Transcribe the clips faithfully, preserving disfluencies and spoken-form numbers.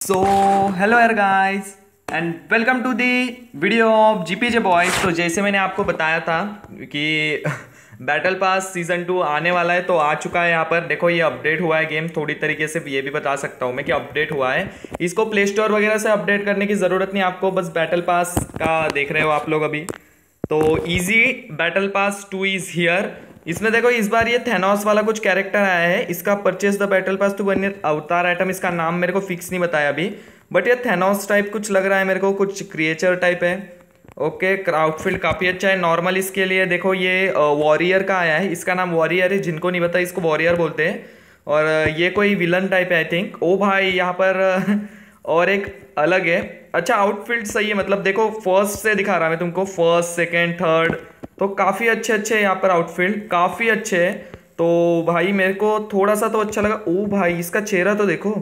सो hello यार guys and welcome to the video of GPJ boys. तो जैसे मैंने आपको बताया था कि बैटल पास सीजन टू आने वाला है, तो आ चुका है। यहाँ पर देखो ये अपडेट हुआ है गेम, थोड़ी तरीके से ये भी बता सकता हूँ मैं कि अपडेट हुआ है। इसको प्ले स्टोर वगैरह से अपडेट करने की ज़रूरत नहीं आपको, बस बैटल पास का देख रहे हो आप लोग अभी। तो easy battle pass two is here. इसमें देखो इस बार ये थेनोस वाला कुछ कैरेक्टर आया है। इसका purchase the battle pass two one avatar item, इसका नाम मेरे को फिक्स नहीं बताया अभी, बट ये थेनोस टाइप कुछ लग रहा है मेरे को, कुछ क्रिएचर टाइप है। ओके, आउटफिट काफ़ी अच्छा है। नॉर्मल इसके लिए देखो ये वॉरियर का आया है, इसका नाम वॉरियर है, जिनको नहीं पता इसको वॉरियर बोलते हैं। और ये कोई विलन टाइप है आई थिंक। ओ भाई यहाँ पर और एक अलग है। अच्छा आउटफिट सही है, मतलब देखो फर्स्ट से दिखा रहा मैं तुमको, फर्स्ट सेकेंड थर्ड, तो काफ़ी अच्छे अच्छे यहाँ पर आउटफिट काफ़ी अच्छे है। तो भाई मेरे को थोड़ा सा तो अच्छा लगा। ओ भाई इसका चेहरा तो देखो,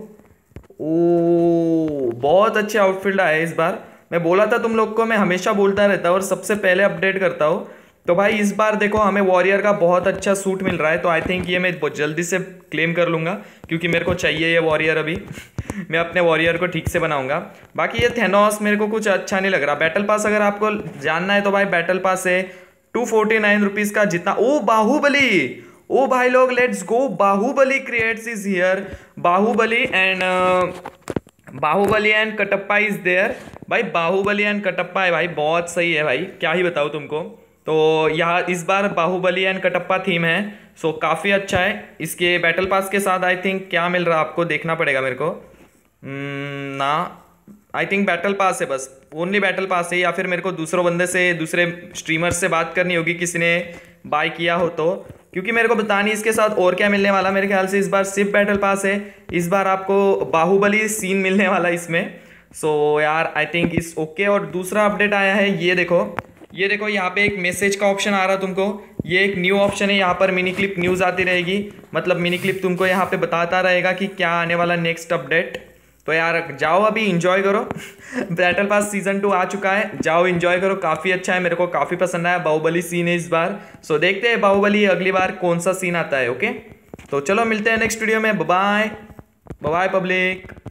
ओ बहुत अच्छे आउटफिट आए इस बार। मैं बोला था तुम लोग को, मैं हमेशा बोलता रहता हूँ और सबसे पहले अपडेट करता हूँ। तो भाई इस बार देखो हमें वॉरियर का बहुत अच्छा सूट मिल रहा है, तो आई थिंक ये मैं बहुत जल्दी से क्लेम कर लूँगा, क्योंकि मेरे को चाहिए ये वॉरियर अभी। मैं अपने वॉरियर को ठीक से बनाऊंगा। बाकी ये थेनोस मेरे को कुछ अच्छा नहीं लग रहा। बैटल पास अगर आपको जानना है तो भाई बैटल पास है टू फोर्टी नाइन रुपीज़ का जितना। ओ बाहुबली, ओ भाई लोग let's go, Baahubali crates is here. Baahubali and Baahubali and Kattappa is there. भाई बाहुबली एंड कटप्पा है भाई, बहुत सही है भाई, क्या ही बताऊँ तुमको। तो यहाँ इस बार बाहुबली एंड कटप्पा थीम है, सो काफ़ी अच्छा है। इसके बैटल पास के साथ आई थिंक क्या मिल रहा है आपको देखना पड़ेगा मेरे को। Hmm, ना आई थिंक बैटल पास है, बस ओनली बैटल पास है, या फिर मेरे को दूसरों बंदे से, दूसरे स्ट्रीमर से बात करनी होगी किसी ने बाय किया हो तो, क्योंकि मेरे को पता नहीं इसके साथ और क्या मिलने वाला। मेरे ख्याल से इस बार सिर्फ बैटल पास है, इस बार आपको बाहुबली सीन मिलने वाला इसमें। सो so, यार आई थिंक इस ओके। और दूसरा अपडेट आया है, ये देखो ये देखो यहाँ पे एक मैसेज का ऑप्शन आ रहा है तुमको, ये एक न्यू ऑप्शन है। यहाँ पर मिनी क्लिप न्यूज़ आती रहेगी, मतलब मिनी क्लिप तुमको यहाँ पे बताता रहेगा कि क्या आने वाला नेक्स्ट अपडेट। तो यार जाओ अभी इंजॉय करो। बैटल पास सीजन टू आ चुका है, जाओ इंजॉय करो, काफ़ी अच्छा है, मेरे को काफ़ी पसंद आया। बाहुबली सीन है इस बार, सो देखते हैं बाहुबली अगली बार कौन सा सीन आता है। ओके तो चलो मिलते हैं नेक्स्ट वीडियो में। Bye bye public.